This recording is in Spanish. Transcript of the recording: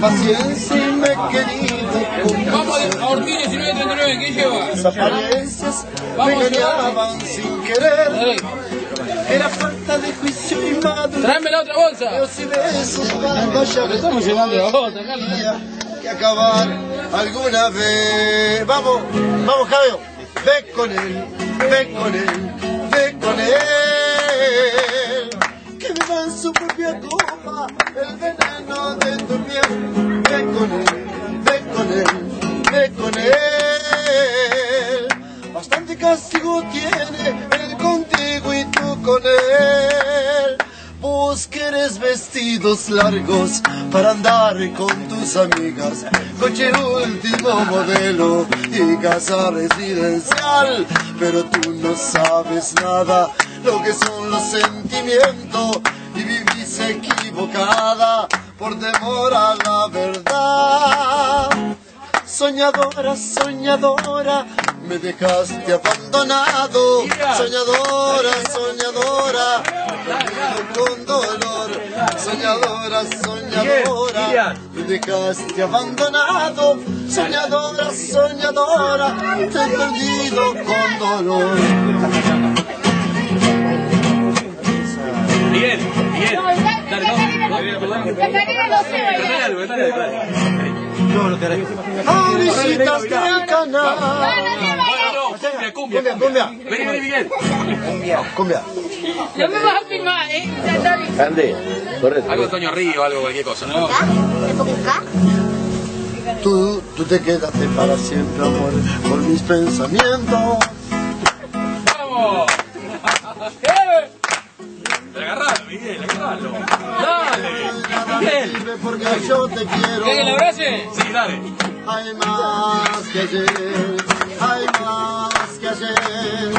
paciencia y me he querido Vamos a Ortiz 1939, ¿qué lleva? Las apariencias me engañaban sin querer. Era falta de juicio y madurez. Tráeme la otra bolsa. Besos y besos cuando ya Estamos llenando la bolsa, que acabar alguna vez. Vamos, vamos, Javier. Ve con él, ve con él, ve con él. Que beba en su propia copa el veneno de tu piel. Ve con él, ve con él, ve con él. Bastante castigo tiene él contigo y tú con él. Vos querés vestidos largos para andar con tus amigas, coche último modelo y casa residencial, pero tú no sabes nada lo que son los sentimientos y vivís equivocada por temor a la verdad. Soñadora, soñadora, me dejaste abandonado. Soñadora, soñadora, con dolor. Soñadora, soñadora, me dejaste abandonado. Soñadora, soñadora, te he perdido con dolor. Miguel, Miguel, Visitas del canal. Cumbia. Vení, Miguel. Cumbia. No me vas a filmar, Andy, correcto. Algo de Toño Río, algo, cualquier cosa, ¿no? Tú te quedaste para siempre, amor, por mis pensamientos. ¡Vamos! Agarralo, Miguel, agarralo. Dale, Miguel. Porque yo te quiero. ¿Quieres que le abrace? Sí, dale. Hay más que ayer.